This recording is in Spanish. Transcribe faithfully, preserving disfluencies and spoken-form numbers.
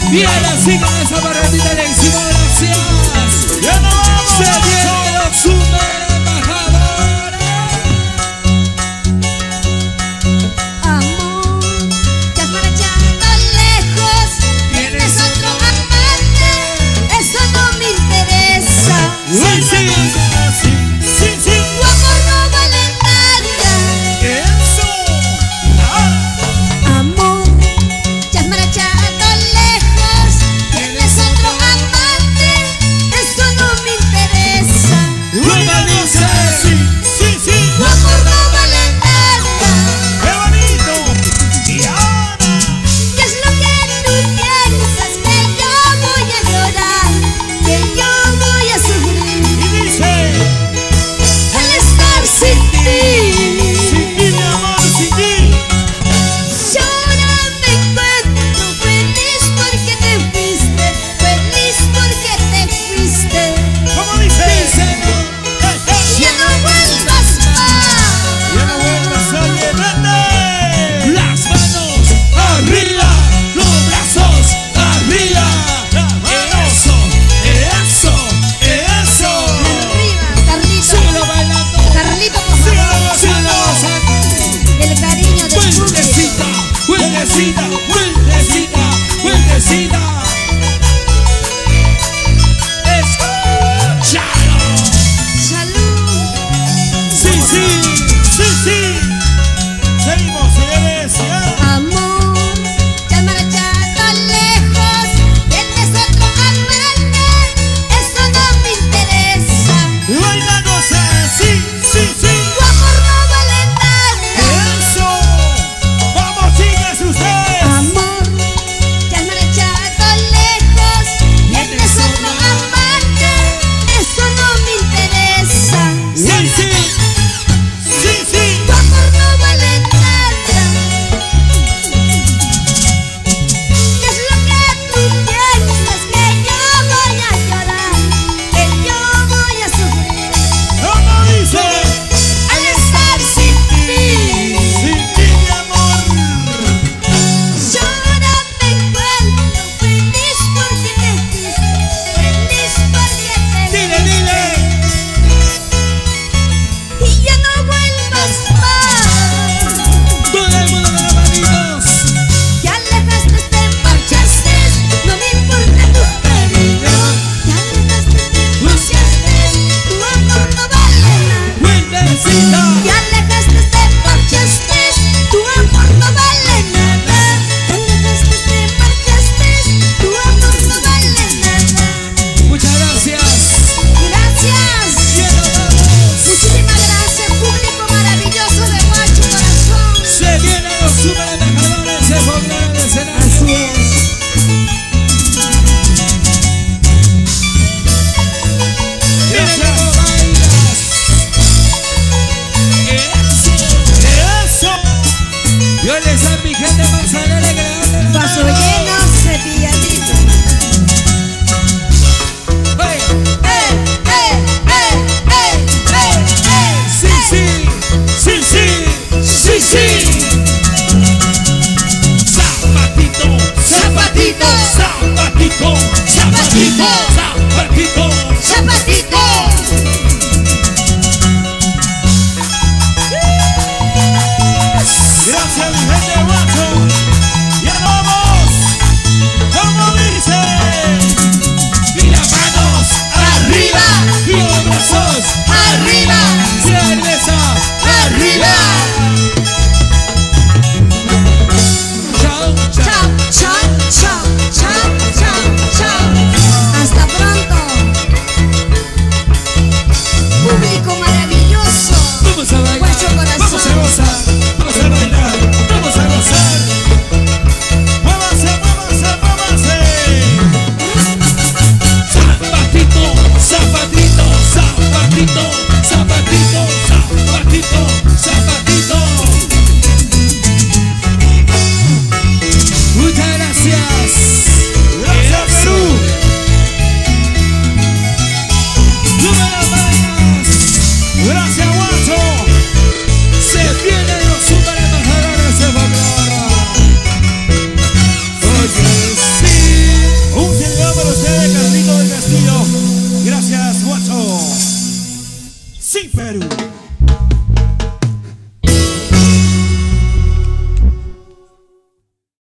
Y ahora sí con esa barratita de éxito, gracias. ¡Ya no vamos! Se vienen los super embajadores. Amor, te has marchado lejos, tienes otro amante, eso no me interesa. Sí, sí, Sí, sí, sí. Tu amor no vale nada. Eso. Ah. Amor, te has marchado lejos, tienes otro amante, eso no me interesa. sí, Perú.